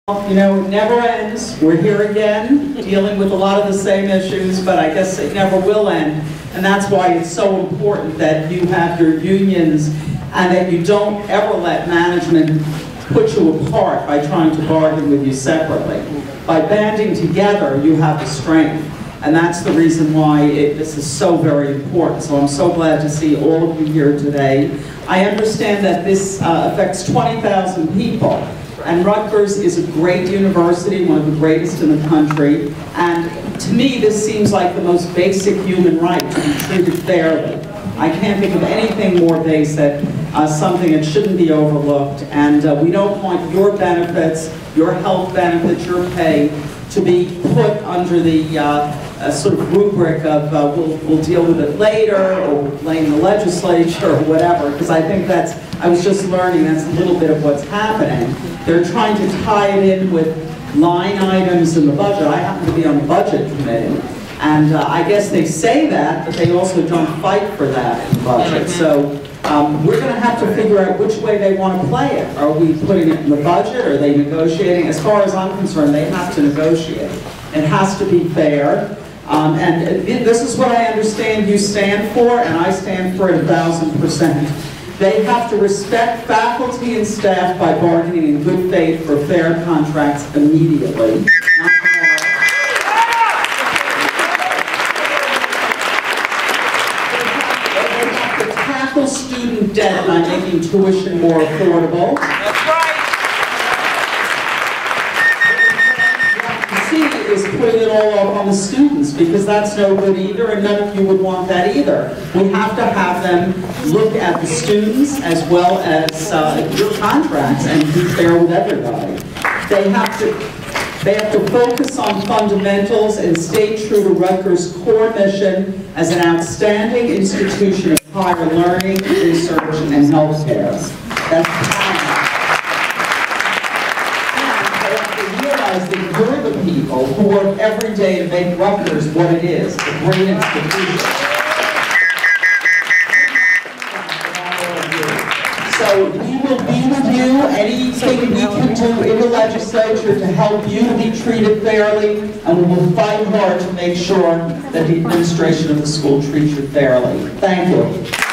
You know, it never ends. We're here again, dealing with a lot of the same issues, but I guess it never will end. And that's why it's so important that you have your unions and that you don't ever let management put you apart by trying to bargain with you separately. By banding together, you have the strength. And that's the reason why this is so very important. So I'm so glad to see all of you here today. I understand that this affects 20,000 people. And Rutgers is a great university, one of the greatest in the country. And to me, this seems like the most basic human right, to be treated fairly. I can't think of anything more basic, something that shouldn't be overlooked. And we don't want your benefits, your health benefits, your pay, to be put under the sort of rubric of we'll deal with it later, or blame the legislature, or whatever, because I think I was just learning that's a little bit of what's happening. They're trying to tie it in with line items in the budget. I happen to be on the budget committee, and I guess they say that, but they also don't fight for that in the budget. So we're going to have to figure out which way they want to play it. Are we putting it in the budget? Are they negotiating? As far as I'm concerned, they have to negotiate. It has to be fair. And this is what I understand you stand for, and I stand for it 1,000%. They have to respect faculty and staff by bargaining in good faith for fair contracts immediately. Not tomorrow. They have to tackle student debt by making tuition more affordable. That's right. Is putting it all up on the students, because that's no good either, and none of you would want that either. We have to have them look at the students as well as your contracts and be fair with everybody. They have to focus on fundamentals and stay true to Rutgers' core mission as an outstanding institution of higher learning, research, and healthcare. That's that you're the people who work every day to make Rutgers what it is, a great institution. So we will be with you, anything we can do in the legislature to help you to be treated fairly, and we will fight hard to make sure that the administration of the school treats you fairly. Thank you.